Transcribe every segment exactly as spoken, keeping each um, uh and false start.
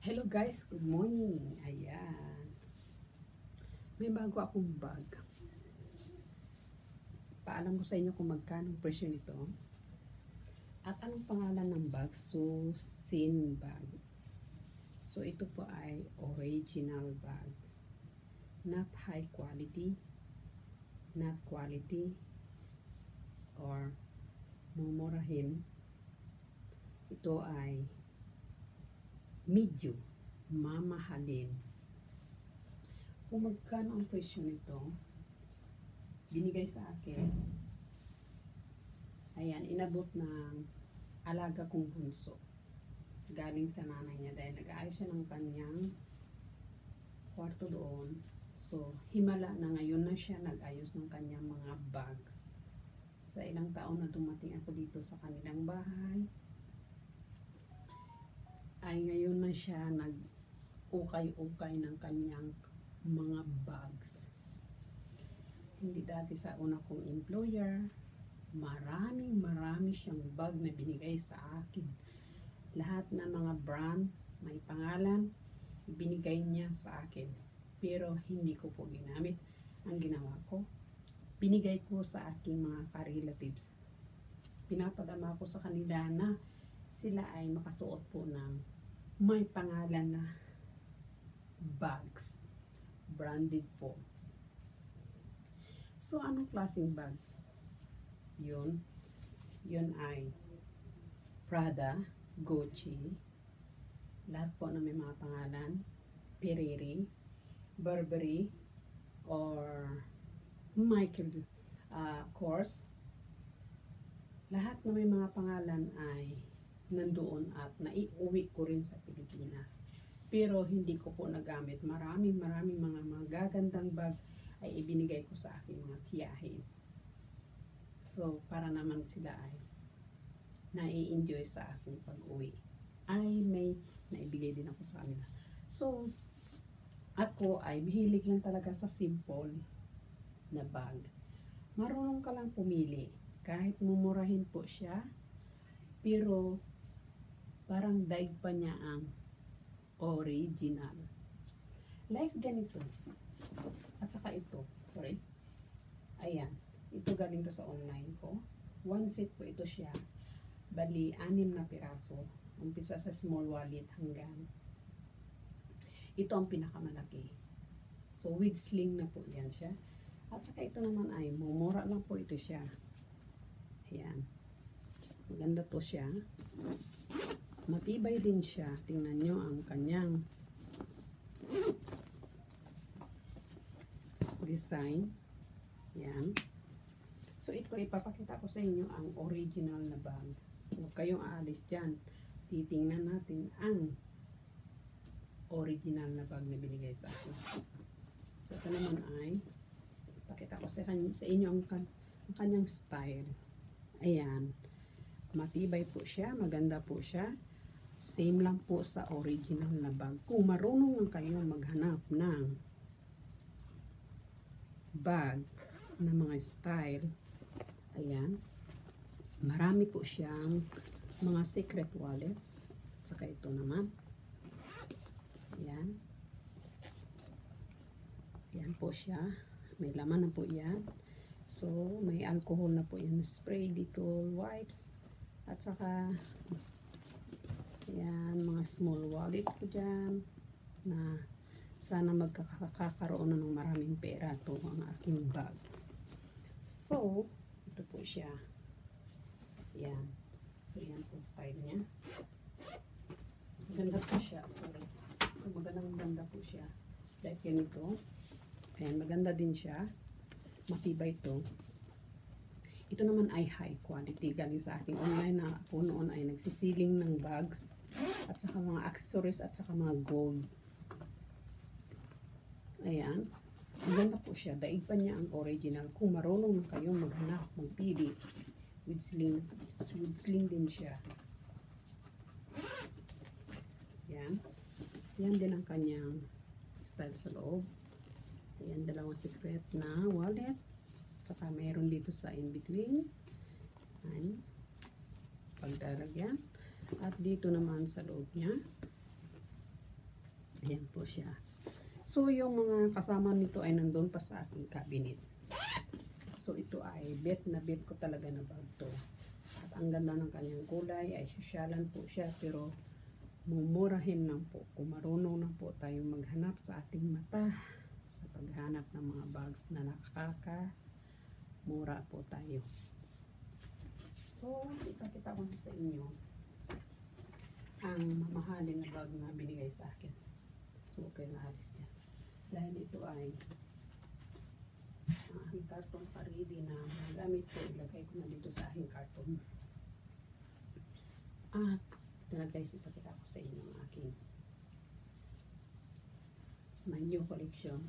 Hello guys, good morning. Ayan. May bago akong bag. Paalam ko sa inyo kung magkano ang presyo nito. At anong pangalan ng bag? Susin bag. So ito po ay original bag. Not high quality, not quality, or mumurahin. Ito ay medyo mamahalin. Kung magkano ang presyo nito, binigay sa akin, ayan, inabot ng alaga kong bunso. Galing sa nanay niya dahil nag-aayos siya ng kanyang kwarto doon. So, himala na ngayon na siya nag-ayos ng kanyang mga bags. Sa ilang taon na dumating ako dito sa kanilang bahay, ay ngayon na siya nag-ukay-ukay ng kanyang mga bags. Hindi dati sa una kong employer, maraming marami siyang bag na binigay sa akin. Lahat ng mga brand, may pangalan, binigay niya sa akin. Pero hindi ko po ginamit. Ang ginawa ko, binigay ko sa aking mga ka-relatives. Pinapadama ko sa kanila na sila ay makasuot po ng may pangalan na bags. Branded po. So, anong klaseng bag? Yun. Yun ay Prada, Gucci, lahat po na may mga pangalan, Pirelli, Burberry, or Michael uh, Kors. Lahat na may mga pangalan ay nandoon at naiuwi ko rin sa Pilipinas. Pero hindi ko po nagamit. Maraming maraming mga magagandang bag ay ibinigay ko sa aking mga tiyahin. So, para naman sila ay nai-enjoy sa aking pag-uwi. Ay may naibigay din ako sa kanila. So, ako ay mahilig lang talaga sa simple na bag. Marunong ka lang pumili. Kahit mumurahin po siya, pero parang daig pa niya ang original. Like ganito. At saka ito. Sorry. Ayan. Ito galing to sa online ko. One set po ito siya. Bali, anim na piraso. Umpisa sa small wallet hanggang. Ito ang pinakamalaki. So, with sling na po yan siya. At saka ito naman ay, mumura lang po ito siya. Ayan. Maganda po siya. Matibay din siya. Tingnan nyo ang kanyang design. Yan. So, ito ipapakita ko sa inyo ang original na bag. Huwag kayong aalis dyan. Titingnan natin ang original na bag na binigay sa akin. So, ito naman ay pakita ko sa, sa inyo ang, ang kanyang style. Ayan. Matibay po siya. Maganda po siya. Same lang po sa original na bag. Kung marunong lang kayo maghanap ng bag na mga style, ayan, marami po siyang mga secret wallet. Saka ito naman. Ayan. Ayan po siya. May laman na po yan. So, may alcohol na po yan. Spray, Dettol, wipes. At saka, ayan, mga small wallet ko dyan na sana magkakakaroon na ng maraming pera ito ang aking bag. So, ito po siya. Ayan. So, ayan po style niya. Maganda po siya. Sorry. So, magandang maganda po siya. Like ganito. Ayan, maganda din siya. Matibay ito. Ito naman ay high quality. Galing sa aking online na ako noon ay nagsisiling ng bags at saka mga accessories at saka mga gold. Ayan. Maganda po siya. Daig pa niya ang original. Kung marunong na kayong maghanap, magpili. With sling. With sling din siya. Ayan. Ayan din ang kanyang style sa loob. Ayan, dalawang secret na wallet. Saka mayroon dito sa in-between. Ayan. Pagdaragyan. At dito naman sa loob niya, Ayan po siya. So, yung mga kasama nito ay nandun pa sa aking cabinet. So, ito ay bet na bet ko talaga na bag to. At ang ganda ng kanyang kulay ay sosyalan po siya, pero mumurahin lang po. Kung marunong lang po tayo maghanap sa ating mata, sa paghanap ng mga bags na nakakamura po tayo. So, ipakita ko sa inyo ang mamahalin na bag na binigay sa akin. So, okay na alis dyan. Dahil ito ay ang aking karton pa ready na magamit ko, ilagay ko na dito sa aking karton. At ito na guys, ipakita ko sa inyo ang aking my new collection.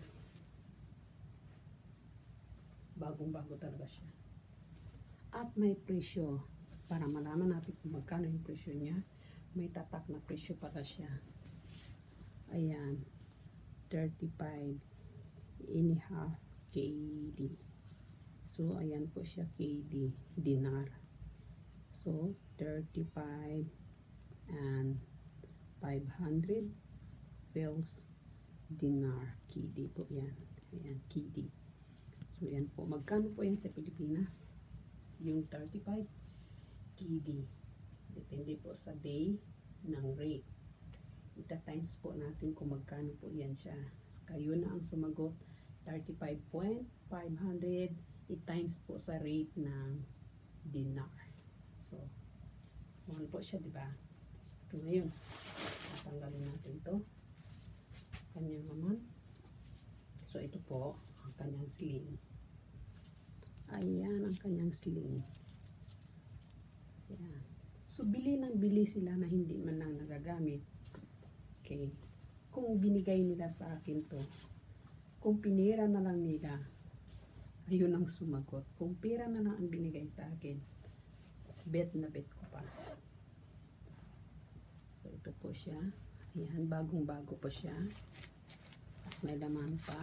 Bagong bago talaga siya. At may presyo, para malaman natin kung magkano yung presyo niya. May tatak na presyo pala siya. Ayan, thirty-five and a half K D. So, ayan po siya, K D, dinar. So, thirty-five and five hundred bills, dinar, K D po yan. Ayan, K D. So, yan po. Magkano po yan sa Pilipinas? Yung thirty-five K D. Depende po sa day ng rate. Ita times po natin kung magkano po yan siya. Kayo na ang sumagot. thirty-five point five hundred i-times po sa rate ng dinar. So, one po siya, di ba? So, ngayon, tatanggalin natin to. Kanyang naman. So, ito po, ang kanyang sling. Ayan, ang kanyang sling. Ayan. So, bili ng bili sila na hindi man lang nagagamit. Okay. Kung binigay nila sa akin to, kung pinira na lang nila, ayun ang sumagot. Kung pera na lang ang binigay sa akin, bet na bet ko pa. So, ito po siya. Ayan, bagong-bago po siya. At may laman pa.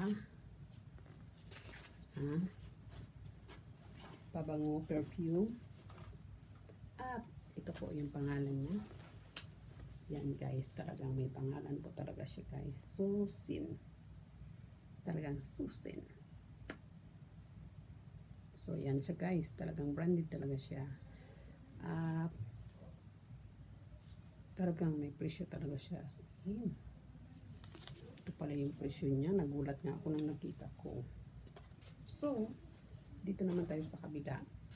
Ha? Pabango, perfume. At ito po yung pangalan niya. Yan guys, talagang may pangalan po talaga siya guys. Susin. Talagang Susin. So yan siya guys, talagang branded talaga siya. At uh, talagang may presyo talaga siya. Ayan. Ito pala yung presyo niya. Nagulat nga ako nang nakita ko. So, dito naman tayo sa kabila.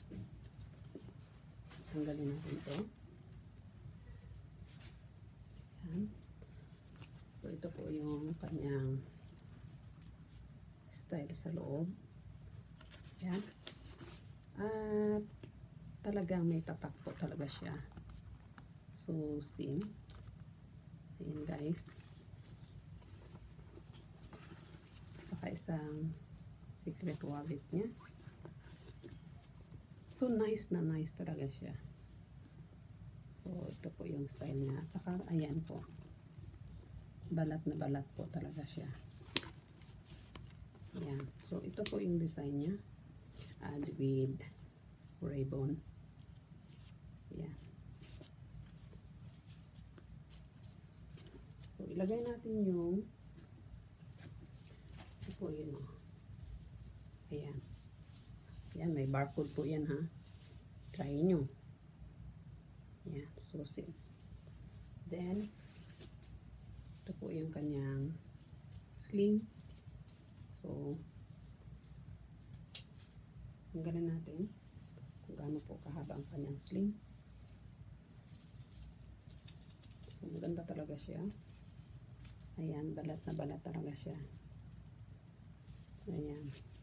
Tanggalin natin ito. Ayan. So, ito po yung kanyang style sa loob. Ayan. At talagang may tatak po talaga siya. So, sin. Ayan guys. Saka isang secret wallet niya. So, nice na nice talaga siya. So, ito po yung style niya. At saka, ayan po. Balat na balat po talaga siya. Ayan. So, ito po yung design niya. Add with ribbon. Ayan. So, ilagay natin yung ito po yun o. Ayan. Ayan, may barcode po yan ha. Try nyo. Ayan, Susin. Then, ito po yung kanyang sling. So, tanggalin natin kung gaano po kahaba ang kanyang sling. So, maganda talaga siya. Ayan, balat na balat talaga siya. Ayan.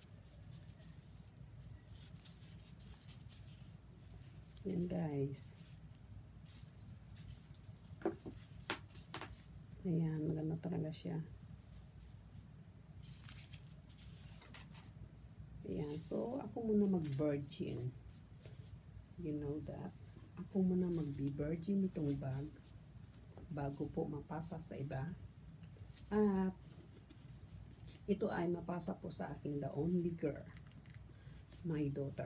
Ayan guys. Ayan, maganda talaga siya. Ayan, so ako muna mag-virgin. You know that. Ako muna mag-virgin itong bag bago po mapasa sa iba. At ito ay mapasa po sa aking the only girl, my daughter.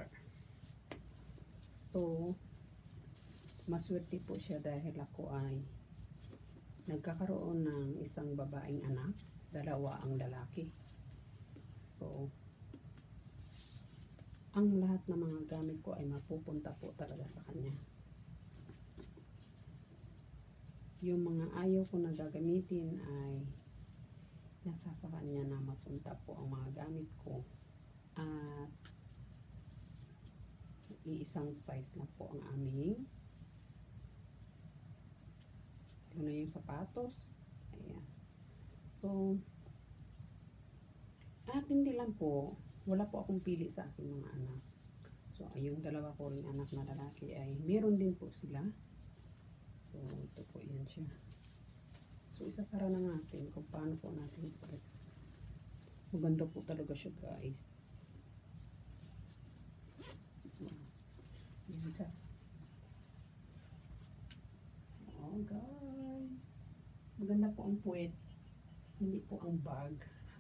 So, maswerte po siya dahil ako ay nagkakaroon ng isang babaeng anak, dalawa ang lalaki. So, ang lahat ng mga gamit ko ay mapupunta po talaga sa kanya. Yung mga ayaw ko na gagamitin ay nasa sa kanya na mapunta po ang mga gamit ko. At iisang size na po ang aming ano yung sapatos. Ayan. So, at hindi lang po, wala po akong pili sa aking mga anak. So, yung dalawa ko ring anak na lalaki ay meron din po sila. So, ito po yan siya. So, isasara na natin kung paano po natin isara. Maganda po talaga siya, guys. Yan siya. Oh, guys. Maganda po ang puwet. Hindi po ang bag.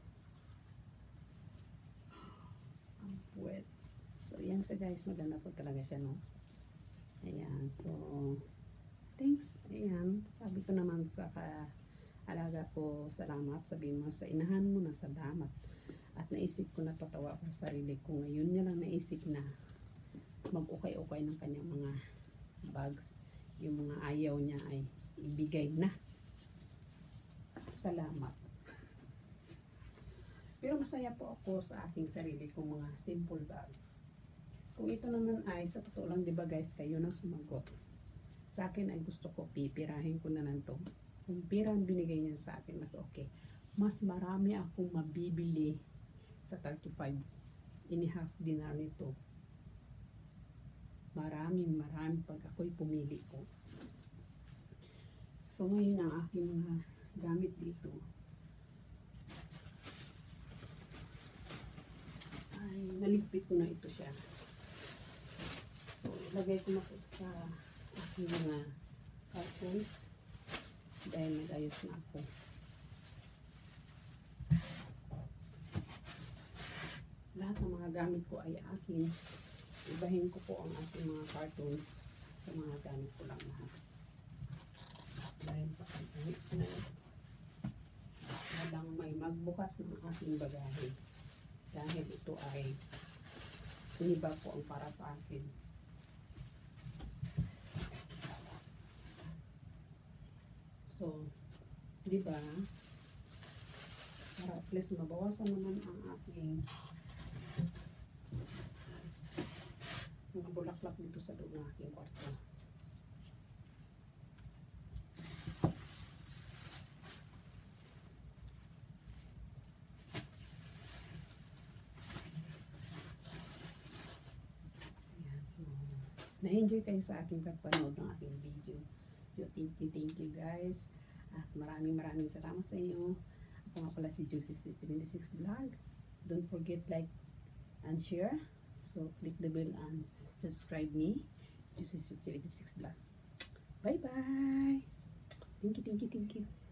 Ang puwet. So, yan siya, guys. Maganda po talaga siya, no? Ayan. So, thanks. Ayan. Sabi ko naman sa ka-alaga ko, salamat. Sabihin mo sa inahan mo na salamat. At naisip ko, natatawa ko sa sarili ko. Ngayon niya lang naisip na mag-ukay-ukay ng kanyang mga bags. Yung mga ayaw niya ay ibigay na. Salamat. Pero masaya po ako sa aking sarili kong mga simple bag. Kung ito naman ay, sa totoo lang, di ba guys, kayo nang sumagot. Sa akin ay gusto ko, pipirahin ko na lang to. Kung pira ang binigay niya sa akin, mas okay. Mas marami akong mabibili sa thirty-five and a half dinar nito. Maraming maraming pag ako'y pumili ko. So ngayon ang aking mga gamit dito ay naligpit ko na ito siya. So ilagay ko na po sa aking mga cartons dahil nag-ayos na ako. Lahat ng mga gamit ko ay akin. Ibahin ko po ang ating mga cartons sa mga gamit ko lang lahat. Dahil sa kanya, walang may magbukas ng aking bagahe. Dahil ito ay iniba po ang para sa akin. So, di ba? Para at least mabawasan naman ang aking mga bulaklak dito sa loob ng aking kwarto. Ayan, so, na-enjoy kayo sa aking pagpanood ng aking video. So, thank you, thank you guys. At maraming maraming salamat sa inyo. Ako nga pala si Juicy Sweet seventy-six Vlog. Don't forget like and share. So, click the bell and subscribe me, Juicy Sweet seventy-six Vlog. Bye bye. Thank you, thank you, thank you.